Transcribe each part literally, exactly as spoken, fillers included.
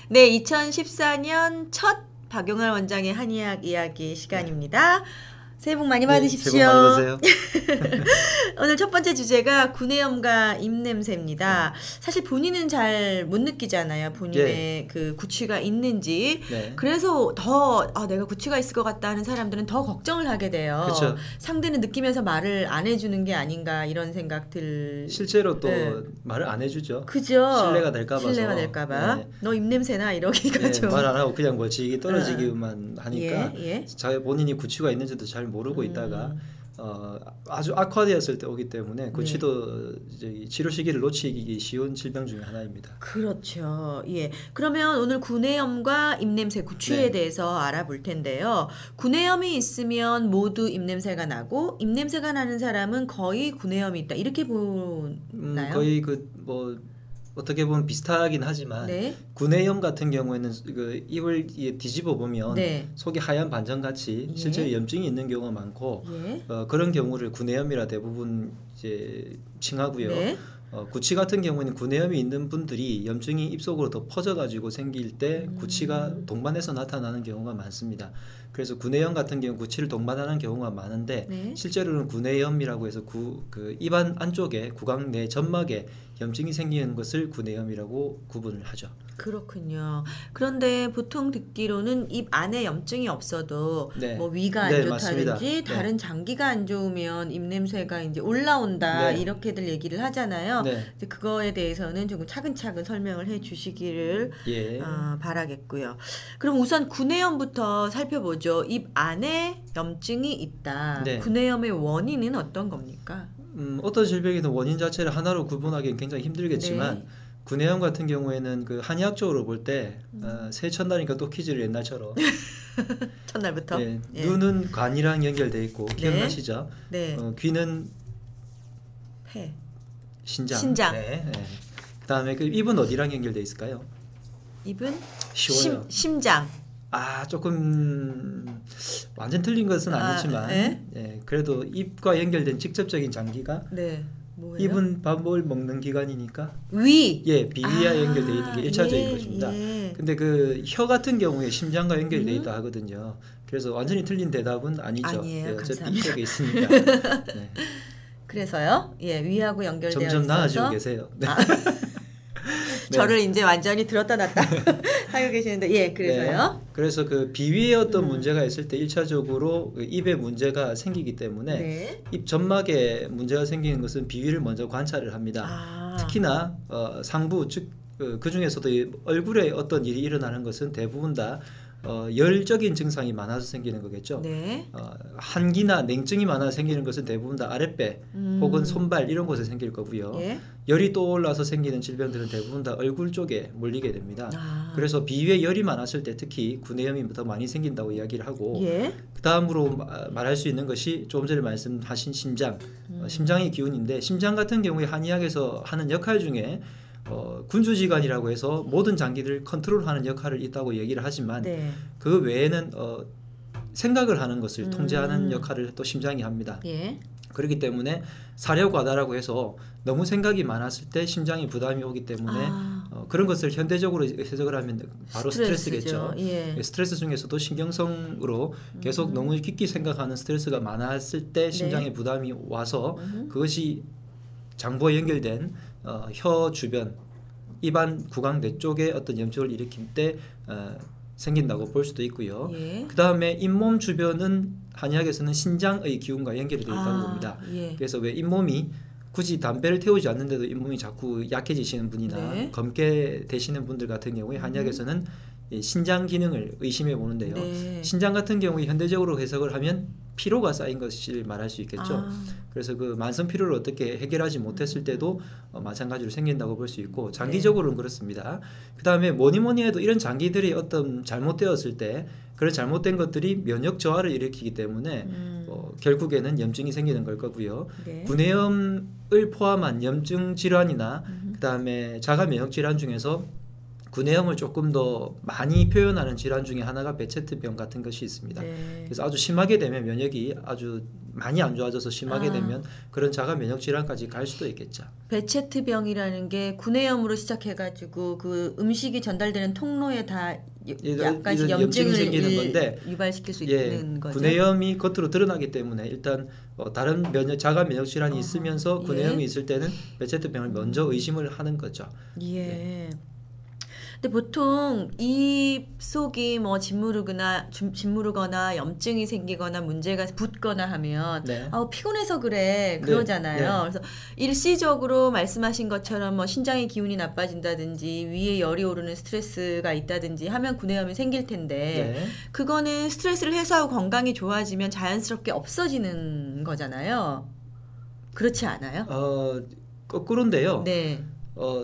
네, 이천십사 년 첫 박용환 원장의 한의학 이야기 시간입니다. 새해 복 많이 받으십시오. 네, 새해 복 많이 받으세요. 오늘 첫 번째 주제가 구내염과 입냄새입니다. 사실 본인은 잘 못 느끼잖아요. 본인의 네. 그 구취가 있는지. 네. 그래서 더 아, 내가 구취가 있을 것 같다 하는 사람들은 더 걱정을 하게 돼요. 그쵸. 상대는 느끼면서 말을 안 해주는 게 아닌가 이런 생각들. 실제로 또 네. 말을 안 해주죠. 그죠. 신뢰가 될까 봐서. 신뢰가 될까 봐. 네. 너 입냄새나 이러기가 네, 좀. 말 안 하고 그냥 뭐 지기 떨어지기만 어. 하니까 예, 예. 자기 본인이 구취가 있는지도 잘 모르고 음. 있다가 어, 아주 악화되었을 때 오기 때문에 구취도 네. 이제 치료 시기를 놓치기 쉬운 질병 중에 하나입니다. 그렇죠. 예. 그러면 오늘 구내염과 입냄새, 구취에 네. 대해서 알아볼 텐데요. 구내염이 있으면 모두 입냄새가 나고 입냄새가 나는 사람은 거의 구내염이 있다. 이렇게 보나요? 음, 거의 그 뭐 어떻게 보면 비슷하긴 하지만 네. 구내염 같은 경우에는 그 입을 뒤집어 보면 네. 속이 하얀 반점같이 예. 실제로 염증이 있는 경우가 많고 예. 어, 그런 경우를 구내염이라 대부분 이제 칭하고요. 네. 어, 구취 같은 경우에는 구내염이 있는 분들이 염증이 입속으로 더 퍼져가지고 생길 때 음. 구취가 동반해서 나타나는 경우가 많습니다. 그래서 구내염 같은 경우 구취를 동반하는 경우가 많은데 네. 실제로는 구내염이라고 해서 구, 그 입안 안쪽에 구강 내 점막에 염증이 생기는 것을 구내염이라고 구분을 하죠. 그렇군요. 그런데 보통 듣기로는 입 안에 염증이 없어도 네. 뭐 위가 안 네, 좋다든지 맞습니다. 다른 네. 장기가 안 좋으면 입냄새가 이제 올라온다 네. 이렇게들 얘기를 하잖아요. 네. 이제 그거에 대해서는 조금 차근차근 설명을 해주시기를 예. 어, 바라겠고요. 그럼 우선 구내염부터 살펴보죠. 입 안에 염증이 있다. 네. 구내염의 원인은 어떤 겁니까? 음, 어떤 질병이든 원인 자체를 하나로 구분하기는 굉장히 힘들겠지만 네. 구내염 같은 경우에는 그 한의학적으로 볼 때 음. 어, 새해 첫날이니까 또 퀴즈를 옛날처럼 첫날부터? 네, 예. 눈은 관이랑 연결돼 있고 기억나시죠? 네. 어, 귀는 폐. 신장. 신장. 네, 네. 그다음에 그 입은 어디랑 연결돼 있을까요? 입은 쉬워요. 심, 심장. 아 조금 완전 틀린 것은 아, 아니지만 네? 예, 그래도 입과 연결된 직접적인 장기가 네. 뭐예요? 입은 밥을 먹는 기관이니까 위. 예 비위와 아, 연결되어 있는 게 일차적인 예, 것입니다. 예. 근데 그 혀 같은 경우에 심장과 연결되어 음. 있다 하거든요. 그래서 완전히 틀린 대답은 아니죠. 아니에요. 예, 어차피 감사합니다. 이쪽에 있으니까. 네. 그래서요. 예, 위하고 연결되어 점점 있어서 나아지고 계세요. 네. 아, 네. 저를 이제 완전히 들었다 놨다 하고 계시는데 예, 그래서요. 네. 그래서 그 비위에 어떤 음. 문제가 있을 때 일차적으로 그 입에 문제가 생기기 때문에 네. 입 점막에 문제가 생기는 것은 비위를 먼저 관찰을 합니다. 아. 특히나 어, 상부 즉 그 중에서도 이 얼굴에 어떤 일이 일어나는 것은 대부분 다 어, 열적인 증상이 많아서 생기는 거겠죠. 네. 어, 한기나 냉증이 많아서 생기는 것은 대부분 다 아랫배 음. 혹은 손발 이런 곳에 생길 거고요. 예. 열이 떠올라서 생기는 질병들은 대부분 다 얼굴 쪽에 몰리게 됩니다. 아. 그래서 비위에 열이 많았을 때 특히 구내염이 더 많이 생긴다고 이야기를 하고 예. 그 다음으로 말할 수 있는 것이 조금 전에 말씀하신 심장, 음. 어, 심장의 기운인데 심장 같은 경우에 한의학에서 하는 역할 중에 어, 군주지관이라고 해서 모든 장기를 컨트롤하는 역할을 있다고 얘기를 하지만 네. 그 외에는 어, 생각을 하는 것을 음. 통제하는 역할을 또 심장이 합니다. 예. 그렇기 때문에 사려과다라고 해서 너무 생각이 많았을 때 심장에 부담이 오기 때문에 아. 어, 그런 것을 현대적으로 해석을 하면 바로 스트레스죠. 스트레스겠죠. 예. 스트레스 중에서도 신경성으로 계속 음. 너무 깊게 생각하는 스트레스가 많았을 때 심장에 네. 부담이 와서 음. 그것이 장부와 연결된 어, 혀 주변, 입안 구강 내 쪽에 어떤 염증을 일으킬 때 어, 생긴다고 볼 수도 있고요. 예. 그 다음에 잇몸 주변은 한의학에서는 신장의 기운과 연결이 되어 있다고 아, 봅니다. 예. 그래서 왜 잇몸이 굳이 담배를 태우지 않는데도 잇몸이 자꾸 약해지시는 분이나 네. 검게 되시는 분들 같은 경우에 한의학에서는 이 신장 기능을 의심해 보는데요. 네. 신장 같은 경우에 현대적으로 해석을 하면 피로가 쌓인 것을 말할 수 있겠죠. 아. 그래서 그 만성 피로를 어떻게 해결하지 못했을 때도 어, 마찬가지로 생긴다고 볼 수 있고 네. 장기적으로는 그렇습니다. 그 다음에 뭐니 뭐니 해도 이런 장기들이 어떤 잘못되었을 때 그런 잘못된 것들이 면역 저하를 일으키기 때문에 음. 어, 결국에는 염증이 생기는 걸 거고요. 네. 구내염을 포함한 염증 질환이나 음. 그 다음에 자가 면역 질환 중에서 구내염을 조금 더 많이 표현하는 질환 중에 하나가 베체트병 같은 것이 있습니다. 네. 그래서 아주 심하게 되면 면역이 아주 많이 안 좋아져서 심하게 아. 되면 그런 자가 면역 질환까지 갈 수도 있겠죠. 베체트병이라는 게 구내염으로 시작해가지고 그 음식이 전달되는 통로에 다 이런- 약간씩 이런 염증을 염증이 생기는 일- 건데, 유발시킬 수 예, 있는 거죠. 구내염이 겉으로 드러나기 때문에 일단 어, 다른 면역, 자가 면역 질환이 어허, 있으면서 구내염이 예. 있을 때는 베체트병을 먼저 의심을 하는 거죠. 예. 근데 보통 입 속이 뭐 짓무르거나 줌- 짓무르거나 염증이 생기거나 문제가 붓거나 하면 네. 아우 피곤해서 그래 네, 그러잖아요. 네. 그래서 일시적으로 말씀하신 것처럼 뭐 신장의 기운이 나빠진다든지 위에 열이 오르는 스트레스가 있다든지 하면 구내염이 생길 텐데 네. 그거는 스트레스를 해소하고 건강이 좋아지면 자연스럽게 없어지는 거잖아요. 그렇지 않아요? 어, 거꾸로인데요. 네. 어,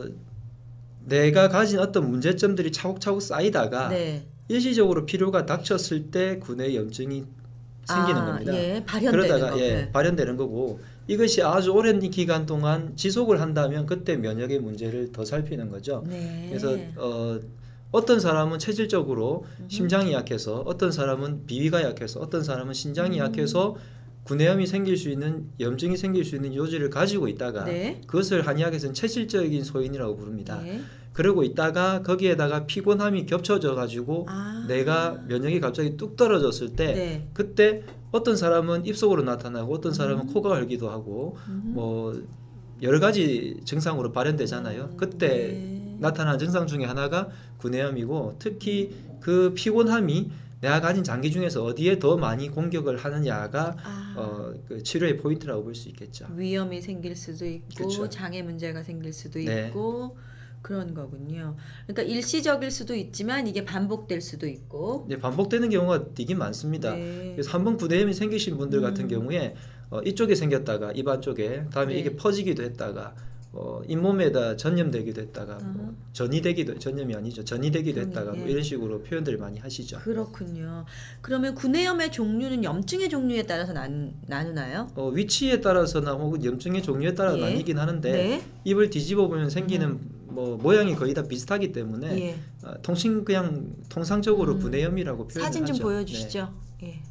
내가 가진 어떤 문제점들이 차곡차곡 쌓이다가 네. 일시적으로 필요가 닥쳤을 때 구내 염증이 생기는 아, 겁니다. 예, 발현되는 그러다가 거. 예, 네. 발현되는 거고, 이것이 아주 오랜 기간 동안 지속을 한다면 그때 면역의 문제를 더 살피는 거죠. 네. 그래서 어, 어떤 사람은 체질적으로 심장이 약해서, 어떤 사람은 비위가 약해서, 어떤 사람은 신장이 음. 약해서 구내염이 생길 수 있는, 염증이 생길 수 있는 요지를 가지고 있다가 네. 그것을 한의학에서는 체질적인 소인이라고 부릅니다. 네. 그러고 있다가 거기에다가 피곤함이 겹쳐져 가지고 아. 내가 면역이 갑자기 뚝 떨어졌을 때 네. 그때 어떤 사람은 입속으로 나타나고 어떤 사람은 음. 코가 헐기도 하고 음. 뭐 여러 가지 증상으로 발현되잖아요. 음, 그때 네. 나타나는 증상 중에 하나가 구내염이고, 특히 그 피곤함이 내가 가진 장기 중에서 어디에 더 많이 공격을 하느냐가 아. 어, 그 치료의 포인트라고 볼 수 있겠죠. 위염이 생길 수도 있고 그쵸. 장애 문제가 생길 수도 네. 있고 그런 거군요. 그러니까 일시적일 수도 있지만 이게 반복될 수도 있고. 네, 반복되는 경우가 되게 많습니다. 네. 그래서 한번 구내염이 생기신 분들 같은 음. 경우에 어, 이쪽에 생겼다가 입 안쪽에, 다음에 네. 이게 퍼지기도 했다가 어, 잇몸에다 전염되기도 했다가 뭐 어허. 전이 되기도, 전염이 아니죠, 전이 되기도 전이, 했다가 뭐 예. 이런 식으로 표현들을 많이 하시죠. 그렇군요. 그러면 구내염의 종류는 염증의 종류에 따라서 난, 나누나요? 어, 위치에 따라서나 혹은 염증의 종류에 따라 예. 나뉘긴 하는데 네. 입을 뒤집어 보면 생기는 뭐 모양이 거의 다 비슷하기 때문에 예. 어, 통신 그냥 통상적으로 음. 구내염이라고 표현을 사진 좀 하죠. 보여주시죠. 예. 네.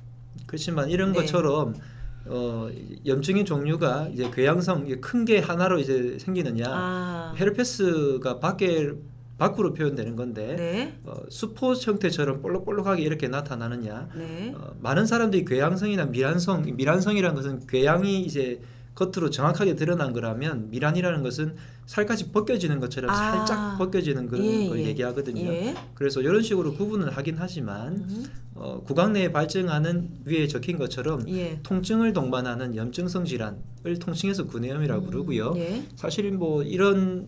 그렇지만 이런 네. 것처럼 어, 염증의 종류가 이제 궤양성 큰 게 하나로 이제 생기느냐, 아. 헤르페스가 밖에 밖으로 표현되는 건데 네. 어, 수포 형태처럼 볼록볼록하게 이렇게 나타나느냐. 네. 어, 많은 사람들이 궤양성이나 미란성, 미란성이라는 것은 궤양이 이제 겉으로 정확하게 드러난 거라면, 미란이라는 것은 살까지 벗겨지는 것처럼 아. 살짝 벗겨지는 그런 예, 걸 예. 얘기하거든요. 예. 그래서 이런 식으로 구분을 하긴 하지만 음. 어, 구강 내에 발증하는 위에 적힌 것처럼 예. 통증을 동반하는 염증성 질환을 통칭해서 구내염이라고 부르고요. 예. 사실 뭐 이런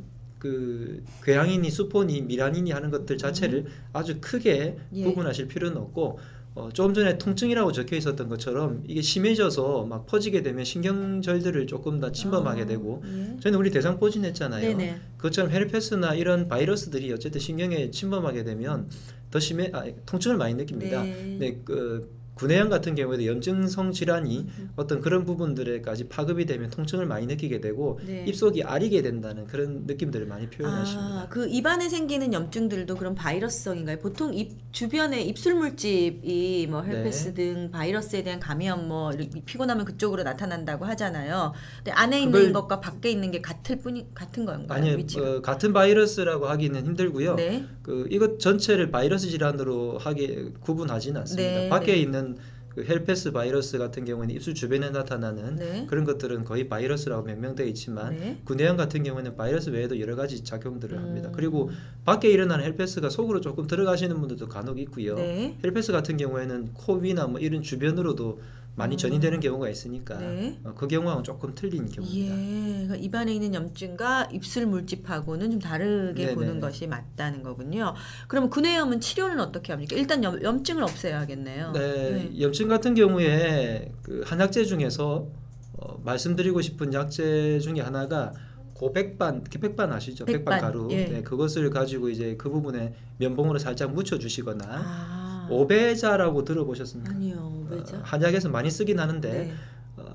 그 궤양이니 수포니 미란이니 하는 것들 자체를 아주 크게 예. 구분하실 필요는 없고, 어, 조금 전에 통증이라고 적혀 있었던 것처럼 이게 심해져서 막 퍼지게 되면 신경절들을 조금 더 침범하게 아, 되고, 예. 저희는 우리 대상포진 했잖아요. 네네. 그것처럼 헤르페스나 이런 바이러스들이 어쨌든 신경에 침범하게 되면 더 심해, 아, 통증을 많이 느낍니다. 네. 네, 그 구내염 같은 경우에도 염증성 질환이 어떤 그런 부분들에까지 파급이 되면 통증을 많이 느끼게 되고 네. 입속이 아리게 된다는 그런 느낌들을 많이 표현하십니다. 아, 그 입안에 생기는 염증들도 그런 바이러스성인가요? 보통 입 주변에 입술 물집이 뭐 헤르페스 네. 등 바이러스에 대한 감염 뭐 이렇게 피곤하면 그쪽으로 나타난다고 하잖아요. 근데 안에 그걸- 있는 것과 밖에 있는 게 같을 뿐이 같은 건가요? 아니요, 위치가? 어, 같은 바이러스라고 하기는 힘들고요. 네. 그 이것 전체를 바이러스 질환으로 하기 구분하지는 않습니다. 네, 밖에 네. 있는 그 헬페스 바이러스 같은 경우에는 입술 주변에 나타나는 네. 그런 것들은 거의 바이러스라고 명명되어 있지만 네. 구내염 같은 경우에는 바이러스 외에도 여러 가지 작용들을 합니다. 음. 그리고 밖에 일어나는 헬페스가 속으로 조금 들어가시는 분들도 간혹 있고요. 네. 헬페스 같은 경우에는 코 위나 뭐 이런 주변으로도 많이 음. 전이되는 경우가 있으니까 네. 어, 그 경우하고는 조금 틀린 경우입니다. 예, 그러니까 입안에 있는 염증과 입술 물집하고는 좀 다르게 네네네. 보는 것이 맞다는 거군요. 그러면 구내염은 치료는 어떻게 합니까? 일단 염, 염증을 없애야겠네요. 네, 염증 같은 경우에 그 한약재 중에서 어, 말씀드리고 싶은 약재 중에 하나가 고백반, 백반 아시죠? 백반, 백반, 가루. 예. 네, 그것을 가지고 이제 그 부분에 면봉으로 살짝 묻혀주시거나 아, 오베자라고 들어보셨습니까? 아니요, 왜죠? 어, 한약에서 많이 쓰긴 하는데 네. 어,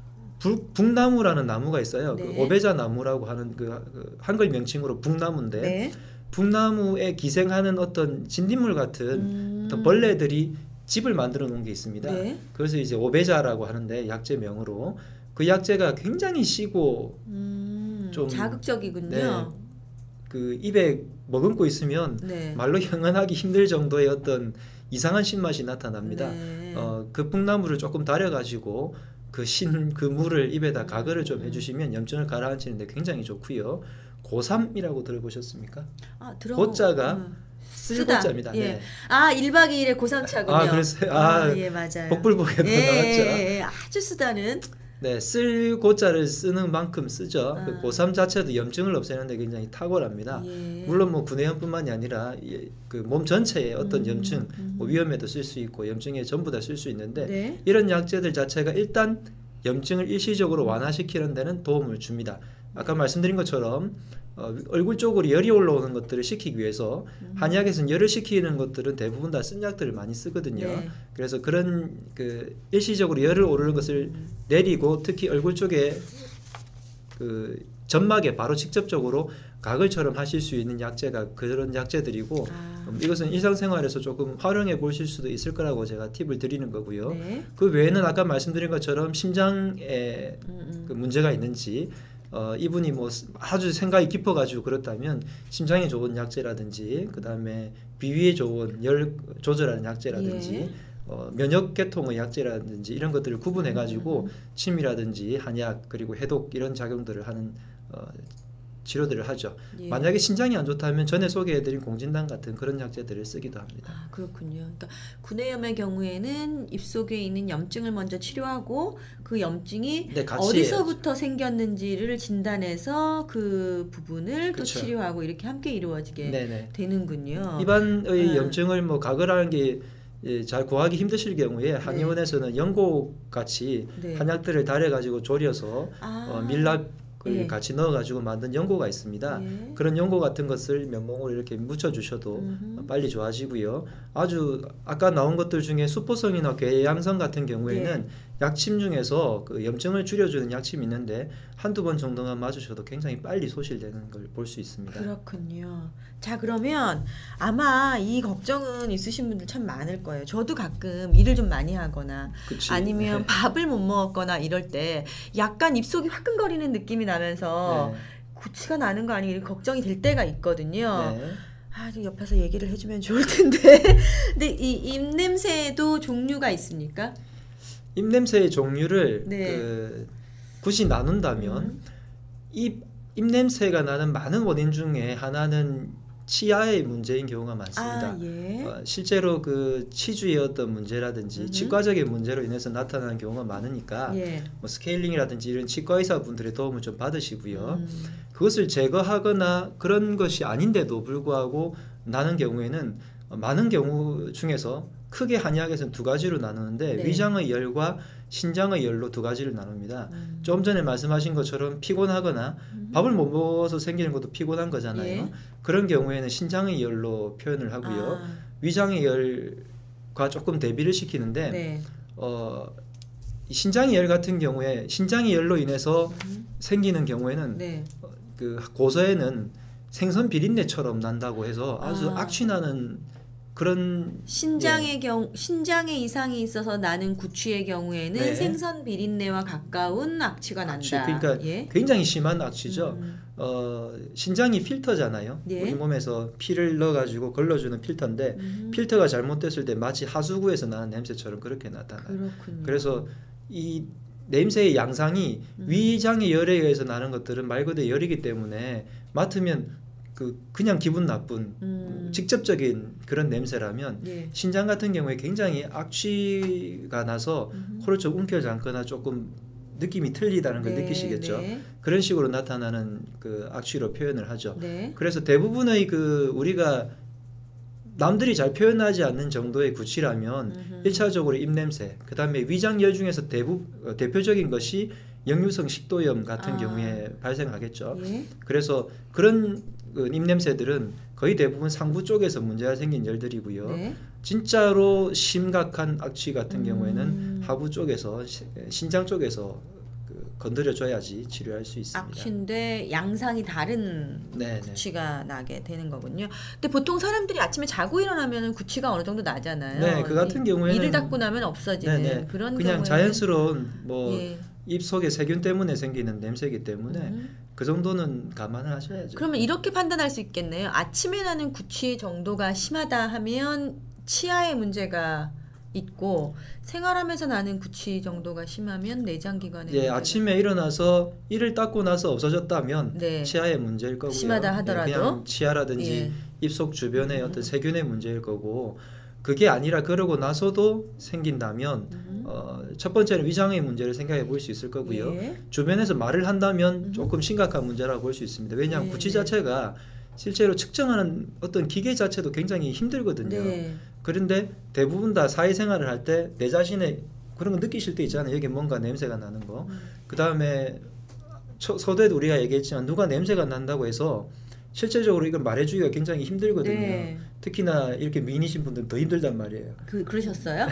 불, 북나무라는 나무가 있어요. 네. 그 오베자 나무라고 하는 그, 그 한글 명칭으로 북나무인데 네. 북나무에 기생하는 어떤 진딧물 같은 음. 어떤 벌레들이 집을 만들어 놓은 게 있습니다. 네. 그래서 이제 오베자라고 하는데 약재명으로 그 약재가 굉장히 시고 음, 좀 자극적이군요. 네, 그 입에 머금고 있으면 네. 말로 형언하기 힘들 정도의 어떤 이상한 신맛이 나타납니다. 네. 어, 그 북나무를 조금 달여가지고 그 신 그 물을 입에다 가글을 좀 해주시면 염증을 가라앉히는데 굉장히 좋고요. 고삼이라고 들어보셨습니까? 아, 들어. 고자가 음. 쓸고자입니다. 예. 네. 아, 일박 이일의 고삼차군요. 아, 그랬어요? 아, 예, 맞아요. 복불복에도 예, 나왔죠. 예, 예, 아주 쓰다는. 네, 쓸 고자를 쓰는 만큼 쓰죠. 아. 그 고삼 자체도 염증을 없애는데 굉장히 탁월합니다. 예. 물론 뭐 구내염뿐만이 아니라 그 몸 전체에 어떤 음, 염증, 음. 뭐 위염에도 쓸 수 있고 염증에 전부 다 쓸 수 있는데 네. 이런 약재들 자체가 일단 염증을 일시적으로 완화시키는 데는 도움을 줍니다. 아까 말씀드린 것처럼 어, 얼굴 쪽으로 열이 올라오는 것들을 식히기 위해서 음. 한약에서는 열을 식히는 것들은 대부분 다 쓴 약들을 많이 쓰거든요. 네. 그래서 그런 그 일시적으로 열을 오르는 것을 내리고 특히 얼굴 쪽에 그 점막에 바로 직접적으로 가글처럼 하실 수 있는 약재가 그런 약재들이고 아. 음, 이것은 일상생활에서 조금 활용해 보실 수도 있을 거라고 제가 팁을 드리는 거고요. 네. 그 외에는 아까 말씀드린 것처럼 심장에 음, 음. 그 문제가 있는지 어, 이분이 뭐 아주 생각이 깊어가지고 그렇다면 심장에 좋은 약재라든지 그 다음에 비위에 좋은 열 조절하는 약재라든지 예. 어, 면역계통의 약재라든지 이런 것들을 구분해가지고 음. 침이라든지 한약 그리고 해독 이런 작용들을 하는 어, 치료들을 하죠. 예. 만약에 신장이 안 좋다면 전에 소개해드린 공진단 같은 그런 약재들을 쓰기도 합니다. 아, 그렇군요. 그러니까 구내염의 경우에는 입속에 있는 염증을 먼저 치료하고 그 염증이 네, 같이 어디서부터 생겼는지를 진단해서 그 부분을 또 그쵸. 치료하고 이렇게 함께 이루어지게 네네. 되는군요. 일반의 네. 염증을 뭐 가글하는 게 잘 구하기 힘드실 경우에 한의원에서는 연고 같이 네. 한약들을 달여가지고 졸여서 아. 어, 밀랍을 예. 같이 넣어가지고 만든 연고가 있습니다. 예. 그런 연고 같은 것을 면봉으로 이렇게 묻혀주셔도 음흠. 빨리 좋아지고요. 아주 아까 나온 것들 중에 수포성이나 궤양성 같은 경우에는 예. 약침 중에서 그 염증을 줄여주는 약침이 있는데 한두 번 정도만 맞으셔도 굉장히 빨리 소실되는 걸 볼 수 있습니다. 그렇군요. 자, 그러면 아마 이 걱정은 있으신 분들 참 많을 거예요. 저도 가끔 일을 좀 많이 하거나 그치. 아니면 네. 밥을 못 먹었거나 이럴 때 약간 입속이 화끈거리는 느낌이 나면서 네. 구취가 나는 거 아니고 이렇게 걱정이 될 때가 있거든요. 네. 아, 좀 옆에서 얘기를 해주면 좋을 텐데. 근데 이 입냄새도 종류가 있습니까? 입냄새의 종류를 네. 그 굳이 나눈다면 음. 입 입냄새가 나는 많은 원인 중에 하나는 치아의 문제인 경우가 많습니다. 아, 예. 어, 실제로 그 치주의 어떤 문제라든지 음흠. 치과적인 문제로 인해서 나타나는 경우가 많으니까 예. 뭐 스케일링이라든지 이런 치과 의사분들의 도움을 좀 받으시고요. 음. 그것을 제거하거나 그런 것이 아닌데도 불구하고 나는 경우에는 많은 경우 중에서 크게 한의학에서는 두 가지로 나누는데 네. 위장의 열과 신장의 열로 두 가지를 나눕니다. 음. 좀 전에 말씀하신 것처럼 피곤하거나 음. 밥을 못 먹어서 생기는 것도 피곤한 거잖아요. 예. 그런 경우에는 신장의 열로 표현을 하고요. 아, 위장의 열과 조금 대비를 시키는데 네. 어, 이 신장의 열 같은 경우에 신장의 열로 인해서 음. 생기는 경우에는 네. 그 고서에는 생선 비린내처럼 난다고 해서 아주 아. 악취나는 그런 신장의 경 신장에 이상이 있어서 나는 구취의 경우에는 네. 생선 비린내와 가까운 악취가 악취, 난다. 그러니까 예. 굉장히 심한 악취죠. 음. 어, 신장이 필터잖아요. 예. 우리 몸에서 피를 넣어가지고 걸러주는 필터인데 음. 필터가 잘못됐을 때 마치 하수구에서 나는 냄새처럼 그렇게 나타나요. 그렇군요. 그래서 이 냄새의 양상이 음. 위장의 열에 의해서 나는 것들은 말 그대로 열이기 때문에 맡으면 그 그냥 기분 나쁜 음. 직접적인 그런 냄새라면 예. 신장 같은 경우에 굉장히 악취가 나서 음. 코를 좀 움켜잡거나 조금 느낌이 틀리다는 걸 네, 느끼시겠죠. 네. 그런 식으로 나타나는 그 악취로 표현을 하죠. 네. 그래서 대부분의 그 우리가 남들이 잘 표현하지 않는 정도의 구취라면 음흠. 일차적으로 입냄새, 그 다음에 위장열 중에서 대부, 어, 대표적인 것이 역류성 식도염 같은 아. 경우에 발생하겠죠. 예. 그래서 그런 그 입냄새들은 거의 대부분 상부 쪽에서 문제가 생긴 열들이고요. 네. 진짜로 심각한 악취 같은 음. 경우에는 하부 쪽에서 시- 신장 쪽에서 그 건드려줘야지 치료할 수 있습니다. 악취인데 양상이 다른 네네. 구취가 나게 되는 거군요. 근데 보통 사람들이 아침에 자고 일어나면 구취가 어느 정도 나잖아요. 네, 그 같은 경우에는 이를 닦고 나면 없어지는 네네. 그런 그냥 경우에는 자연스러운 뭐 예. 입 속에 세균 때문에 생기는 냄새이기 때문에 음. 그 정도는 감안을 하셔야죠. 그러면 이렇게 판단할 수 있겠네요. 아침에 나는 구취 정도가 심하다 하면 치아에 문제가 있고 생활하면서 나는 구취 정도가 심하면 내장 기관에 예, 아침에 일어나서 이를 닦고 나서 없어졌다면 네. 치아의 문제일 거고요. 심하다 하더라도? 예, 그냥 치아라든지 예. 입속 주변의 음. 어떤 세균의 문제일 거고 그게 아니라 그러고 나서도 생긴다면 음. 어, 첫 번째는 위장의 문제를 생각해 볼 수 있을 거고요. 예. 주변에서 말을 한다면 음. 조금 심각한 문제라고 볼 수 있습니다. 왜냐하면 네, 구취 네. 자체가 실제로 측정하는 어떤 기계 자체도 굉장히 힘들거든요. 네. 그런데 대부분 다 사회생활을 할 때 내 자신의 그런 거 느끼실 때 있잖아요. 여기 뭔가 냄새가 나는 거. 음. 그 다음에 서두에도 우리가 얘기했지만 누가 냄새가 난다고 해서 실제적으로 이걸 말해주기가 굉장히 힘들거든요. 네. 특히나 이렇게 미인이신 분들은 더 힘들단 말이에요. 그 그러셨어요?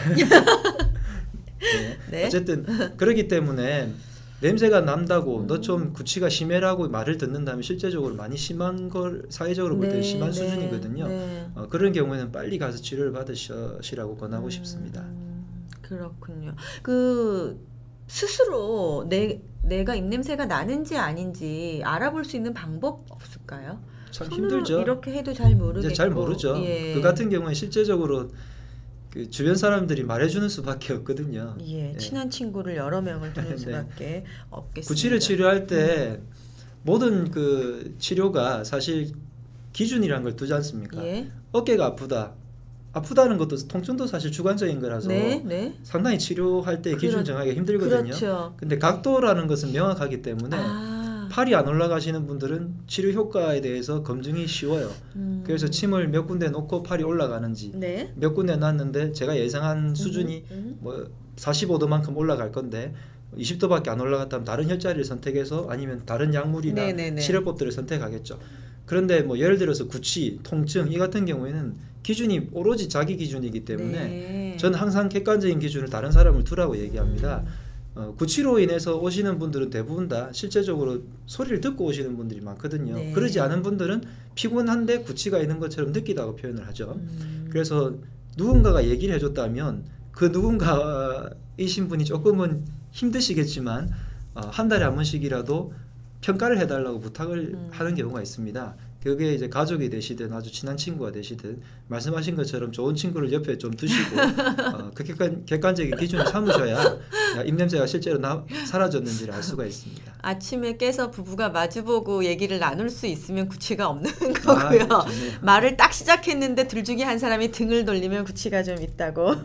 네. 네. 어쨌든 그렇기 때문에 냄새가 난다고 음. 너 좀 구취가 심해라고 말을 듣는다면 실제적으로 많이 심한 걸 사회적으로 볼 때 네, 심한 네, 수준이거든요. 네. 어, 그런 경우에는 빨리 가서 치료를 받으시라고 권하고 음, 싶습니다. 그렇군요. 그 스스로 내 내가 입냄새가 나는지 아닌지 알아볼 수 있는 방법 없을까요? 참 손으로 힘들죠. 이렇게 해도 잘 모르겠고. 이제 잘 모르죠. 예. 그 같은 경우에 실제적으로 그 주변 사람들이 말해주는 수밖에 없거든요. 예, 예. 친한 친구를 여러 명을 두는 네. 수밖에 없겠습니다. 구취를 치료할 때 모든 그 치료가 사실 기준이라는 걸 두지 않습니까? 예. 어깨가 아프다. 아프다는 것도 통증도 사실 주관적인 거라서 네, 네. 상당히 치료할 때 기준 그렇- 정하기가 힘들거든요. 그렇죠. 근데 각도라는 것은 명확하기 때문에 아, 팔이 안 올라가시는 분들은 치료 효과에 대해서 검증이 쉬워요. 음. 그래서 침을 몇 군데 놓고 팔이 올라가는지 네. 몇 군데 놨는데 제가 예상한 수준이 음, 음. 뭐 사십오 도만큼 올라갈 건데 이십 도밖에 안 올라갔다면 다른 혈자리를 선택해서 아니면 다른 약물이나 네네네. 치료법들을 선택하겠죠. 그런데 뭐 예를 들어서 구취, 통증 이 같은 경우에는 기준이 오로지 자기 기준이기 때문에 네. 저는 항상 객관적인 기준을 다른 사람을 두라고 얘기합니다. 음. 어, 구취로 인해서 오시는 분들은 대부분 다 실제적으로 소리를 듣고 오시는 분들이 많거든요. 네. 그러지 않은 분들은 피곤한데 구취가 있는 것처럼 느끼다고 표현을 하죠. 음. 그래서 누군가가 얘기를 해줬다면 그 누군가이신 분이 조금은 힘드시겠지만 어, 한 달에 한 번씩이라도 평가를 해달라고 부탁을 음. 하는 경우가 있습니다. 그게 이제 가족이 되시든 아주 친한 친구가 되시든 말씀하신 것처럼 좋은 친구를 옆에 좀 두시고 어, 그 객관, 객관적인 기준을 삼으셔야 야, 입냄새가 실제로 나, 사라졌는지를 알 수가 있습니다. 아침에 깨서 부부가 마주보고 얘기를 나눌 수 있으면 구취가 없는 아, 거고요. 좋네요. 말을 딱 시작했는데 둘 중에 한 사람이 등을 돌리면 구취가 좀 있다고.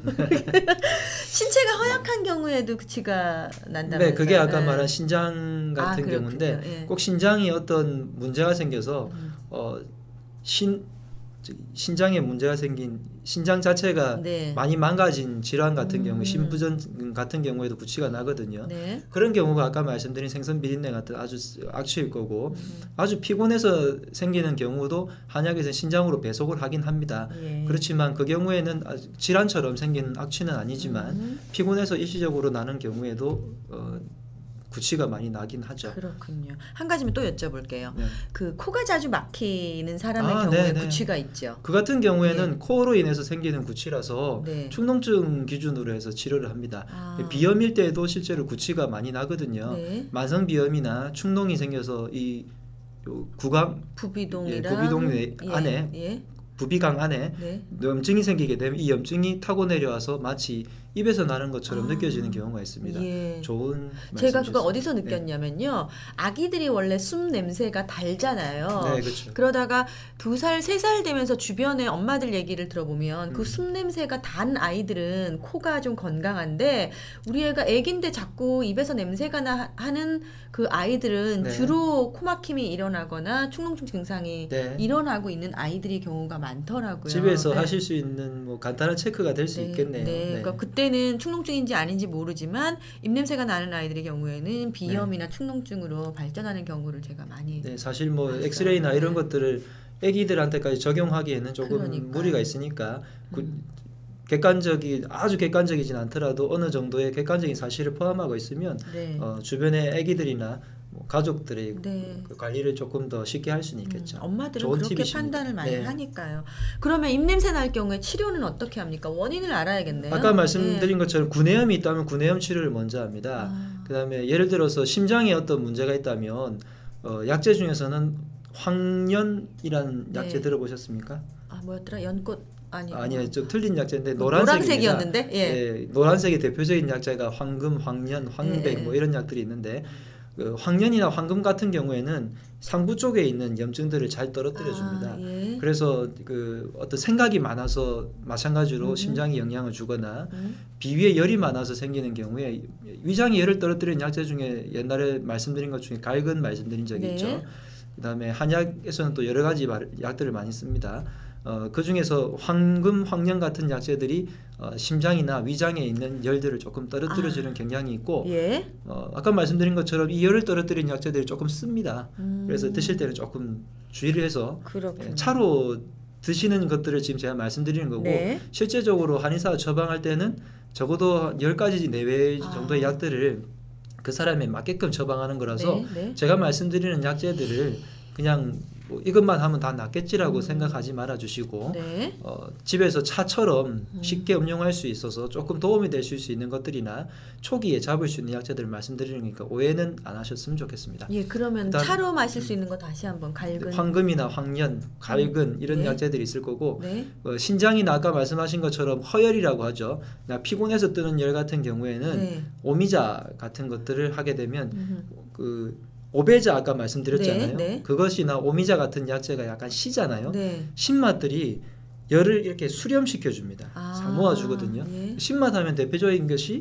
신체가 허약한 경우에도 구취가 난다면서요. 네, 그게 아까 네. 말한 신장 같은 아, 그렇군요. 경우인데 예. 꼭 신장이 어떤 문제가 생겨서 음. 어, 신 저기 신장에 문제가 생긴 신장 자체가 네. 많이 망가진 질환 같은 음. 경우 신부전 같은 경우에도 구취가 나거든요. 네. 그런 경우가 아까 말씀드린 생선 비린내 같은 아주 악취일 거고 음. 아주 피곤해서 생기는 경우도 한약에서 신장으로 배속을 하긴 합니다. 예. 그렇지만 그 경우에는 아주 질환처럼 생기는 악취는 아니지만 음. 피곤해서 일시적으로 나는 경우에도 어, 구취가 많이 나긴 하죠. 그렇군요. 한 가지만 또 여쭤볼게요. 네. 그 코가 자주 막히는 사람의 아, 경우에 네네. 구취가 있죠. 그 같은 경우에는 코로 인해서 생기는 구취라서 네. 축농증 기준으로 해서 치료를 합니다. 아. 비염일 때도 실제로 구취가 많이 나거든요. 네. 만성 비염이나 축농이 생겨서 이 요 구강 부비동이랑 예, 부비동 내- 예, 안에 예. 부비강 안에 네. 염증이 생기게 되면 이 염증이 타고 내려와서 마치 입에서 나는 것처럼 아. 느껴지는 경우가 있습니다. 예. 좋은 제가 말씀 그거 어디서 주셨습니다. 느꼈냐면요. 아기들이 원래 숨 냄새가 달잖아요. 네, 그렇죠. 그러다가 두 살, 세 살 되면서 주변에 엄마들 얘기를 들어보면 그 음. 숨 냄새가 단 아이들은 코가 좀 건강한데 우리 애가 애긴데 자꾸 입에서 냄새가 나 하는 그 아이들은 네. 주로 코막힘이 일어나거나 축농증 증상이 네. 일어나고 있는 아이들이 경우가 많더라고요. 집에서 네. 하실 수 있는 뭐 간단한 체크가 될 수 네, 있겠네요. 네. 네. 그러니까 그때는 축농증인지 아닌지 모르지만 입냄새가 나는 아이들의 경우에는 비염이나 축농증으로 발전하는 경우를 제가 많이 네, 사실 뭐 봤어요. 엑스레이나 이런 네. 것들을 아기들한테까지 적용하기에는 조금 그러니까요. 무리가 있으니까 구, 음. 객관적이 아주 객관적이진 않더라도 어느 정도의 객관적인 사실을 포함하고 있으면 네. 어, 주변의 아기들이나 뭐 가족들의 네. 그 관리를 조금 더 쉽게 할 수는 있겠죠. 음, 엄마들은 좋은 그렇게 팁이십니다. 판단을 많이 네. 하니까요. 그러면 입냄새 날 경우에 치료는 어떻게 합니까? 원인을 알아야겠네요. 아까 말씀드린 네. 것처럼 구내염이 있다면 구내염 치료를 먼저 합니다. 아. 그다음에 예를 들어서 심장에 어떤 문제가 있다면 어, 약재 중에서는 황년이라는 네. 약재 들어보셨습니까? 아 뭐였더라? 연꽃 아니 아니요, 좀 틀린 약재인데 그 노란색입니다. 노란색이었는데 예. 예, 노란색의 대표적인 약재가 황금, 황년, 황백 예, 뭐 예. 이런 약들이 있는데 그 황년이나 황금 같은 경우에는 상부 쪽에 있는 염증들을 잘 떨어뜨려 줍니다. 아, 예. 그래서 그 어떤 생각이 많아서 마찬가지로 음. 심장에 영향을 주거나 음. 비위에 열이 많아서 생기는 경우에 위장에 열을 떨어뜨리는 약재 중에 옛날에 말씀드린 것 중에 갈근 말씀드린 적이 네. 있죠. 그다음에 한약에서는 또 여러 가지 약들을 많이 씁니다. 어, 그 중에서 황금, 황년 같은 약재들이 어, 심장이나 위장에 있는 열들을 조금 떨어뜨려주는 아. 경향이 있고 예. 어, 아까 말씀드린 것처럼 이 열을 떨어뜨리는 약재들이 조금 씁니다. 음. 그래서 드실 때는 조금 주의를 해서 그렇군요. 예, 차로 드시는 것들을 지금 제가 말씀드리는 거고 네. 실제적으로 한의사가 처방할 때는 적어도 열 가지 내외 정도의 아. 약들을 그 사람에 맞게끔 처방하는 거라서 네, 네. 제가 말씀드리는 약재들을 그냥 뭐 이것만 하면 다 낫겠지라고 음. 생각하지 말아주시고 네. 어, 집에서 차처럼 음. 쉽게 음용할 수 있어서 조금 도움이 될 수 있는 것들이나 초기에 잡을 수 있는 약재들을 말씀드리는 거니까 오해는 안 하셨으면 좋겠습니다. 예, 그러면 그다음- 차로 마실 수 있는 거 다시 한번 갈근. 황금이나 황년, 갈근 이런 네. 약재들이 있을 거고 네. 어, 신장이나 아까 말씀하신 것처럼 허열이라고 하죠. 나 피곤해서 뜨는 열 같은 경우에는 네. 오미자 같은 것들을 하게 되면 음흠. 그 오베자 아까 말씀드렸잖아요. 네, 네. 그것이나 오미자 같은 약재가 약간 시잖아요. 네. 신맛들이 열을 이렇게 수렴시켜 줍니다. 아, 사모아 주거든요. 예. 신맛하면 대표적인 것이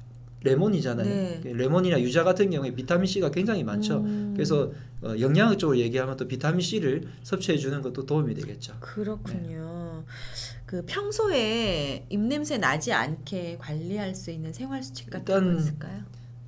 레몬이잖아요. 네. 레몬이나 유자 같은 경우에 비타민 C가 굉장히 많죠. 음. 그래서 어, 영양학적으로 얘기하면 또 비타민 C를 섭취해 주는 것도 도움이 되겠죠. 그렇군요. 그 평소에 입냄새 나지 않게 관리할 수 있는 생활 수칙 같은 일단 거 있을까요?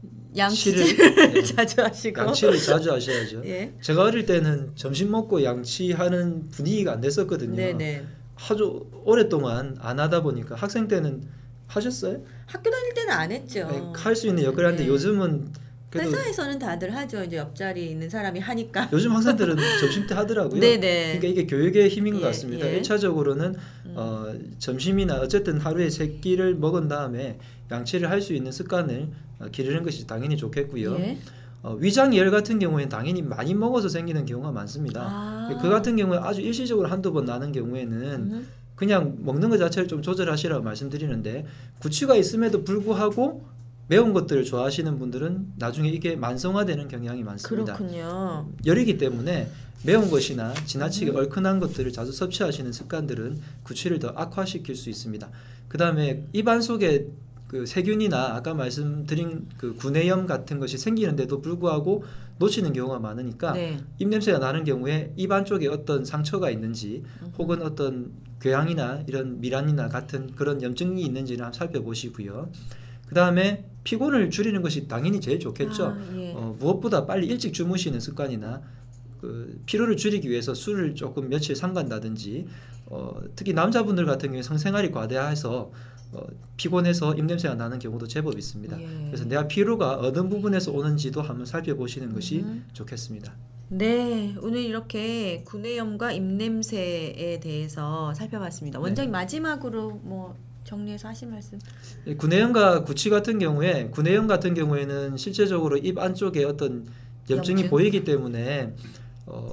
양치를 양치를 네. 자주 하시고. 양치를 자주 하셔야죠. 예. 제가 어릴 때는 점심 먹고 양치하는 분위기가 안 됐었거든요. 네네. 아주 오랫동안 안 하다 보니까 학생 때는 하셨어요? 학교 다닐 때는 안 했죠. 할 수 있는 역할을 하는데 네. 요즘은 그래도 회사에서는 다들 하죠. 이제 옆자리에 있는 사람이 하니까. 요즘 학생들은 점심 때 하더라고요. 네네. 그러니까 이게 교육의 힘인 것 예, 같습니다. 예. 일 차적으로는 음. 어, 점심이나 어쨌든 하루에 세 끼를 먹은 다음에 양치를 할 수 있는 습관을 어, 기르는 것이 당연히 좋겠고요. 예. 어, 위장열 같은 경우에는 당연히 많이 먹어서 생기는 경우가 많습니다. 아. 그 같은 경우에 아주 일시적으로 한두 번 나는 경우에는 음. 그냥 먹는 것 자체를 좀 조절하시라고 말씀드리는데 구취가 있음에도 불구하고 매운 것들을 좋아하시는 분들은 나중에 이게 만성화되는 경향이 많습니다. 그렇군요. 열이기 때문에 매운 것이나 지나치게 음. 얼큰한 것들을 자주 섭취하시는 습관들은 구취를 더 악화시킬 수 있습니다. 그 다음에 입안 속에 그 세균이나 아까 말씀드린 그 구내염 같은 것이 생기는데도 불구하고 놓치는 경우가 많으니까 네. 입냄새가 나는 경우에 입안 쪽에 어떤 상처가 있는지 음흠. 혹은 어떤 궤양이나 이런 미란이나 같은 그런 염증이 있는지를 한번 살펴보시고요. 그 다음에 피곤을 줄이는 것이 당연히 제일 좋겠죠. 아, 예. 어, 무엇보다 빨리 일찍 주무시는 습관이나 그 피로를 줄이기 위해서 술을 조금 며칠 삼간다든지 어, 특히 남자분들 같은 경우에 성생활이 과다해서 어, 피곤해서 입냄새가 나는 경우도 제법 있습니다. 예. 그래서 내가 피로가 어느 부분에서 오는지도 한번 살펴보시는 것이 음. 좋겠습니다. 네, 오늘 이렇게 구내염과 입냄새에 대해서 살펴봤습니다. 원장님 마지막으로 뭐 정리해서 하실 말씀. 이 구내염과 구취 같은 경우에 구내염 같은 경우에는 실제적으로 입 안쪽에 어떤 염증이 염증? 보이기 때문에 어,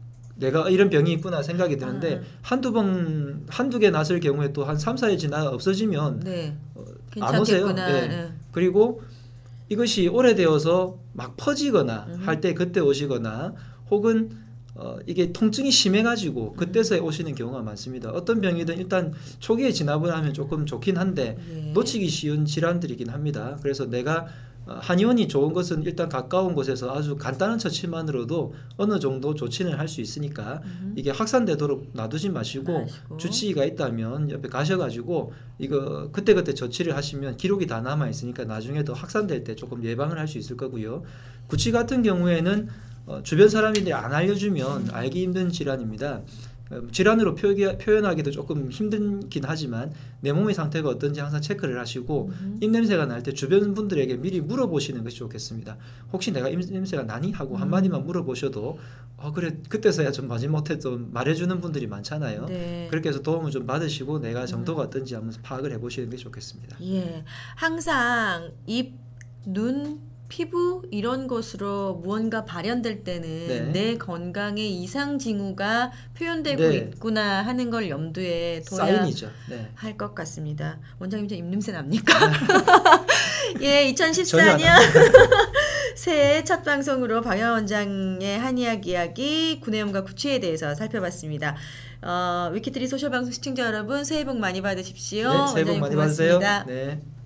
내가 이런 병이 있구나 생각이 드는데 아. 한두 번 한두 개 났을 경우에 또 한 삼, 사 일 지나 없어지면 네, 어, 안 괜찮겠구나. 오세요. 예. 예. 그리고 이것이 오래되어서 막 퍼지거나 음. 할 때 그때 오시거나 혹은 어, 이게 통증이 심해가지고 그때서야 오시는 경우가 많습니다. 어떤 병이든 일단 초기에 진압을 하면 조금 좋긴 한데 예. 놓치기 쉬운 질환들이긴 합니다. 그래서 내가 어, 한의원이 좋은 것은 일단 가까운 곳에서 아주 간단한 처치만으로도 어느 정도 조치는 할 수 있으니까 음. 이게 확산되도록 놔두지 마시고 마시고. 주치의가 있다면 옆에 가셔가지고 이거 그때그때 조치를 하시면 기록이 다 남아 있으니까 나중에 더 확산될 때 조금 예방을 할 수 있을 거고요. 구취 같은 경우에는 어, 주변 사람들이 안 알려주면 알기 힘든 질환입니다. 어, 질환으로 표기, 표현하기도 조금 힘들긴 하지만 내 몸의 상태가 어떤지 항상 체크를 하시고 음. 입냄새가 날 때 주변 분들에게 미리 물어보시는 것이 좋겠습니다. 혹시 내가 입냄새가 나니? 하고 음. 한마디만 물어보셔도 어 그래 그때서야 좀 마지못해 좀 말해주는 분들이 많잖아요. 네. 그렇게 해서 도움을 좀 받으시고 내가 정도가 음. 어떤지 한번 파악을 해보시는 게 좋겠습니다. 예, 항상 입, 눈, 피부 이런 것으로 무언가 발현될 때는 네. 내 건강에 이상 징후가 표현되고 네. 있구나 하는 걸 염두에 둬야 사인이죠. 네. 할 것 같습니다. 원장님 좀 입냄새 납니까? 예, 이천십사 전혀 안 년 새해 첫 방송으로 박영하 원장의 한의학 이야기, 구내염과 구취에 대해서 살펴봤습니다. 어, 위키트리 소셜 방송 시청자 여러분 새해 복 많이 받으십시오. 네, 새해 복 원장님 많이 고맙습니다. 받으세요. 네.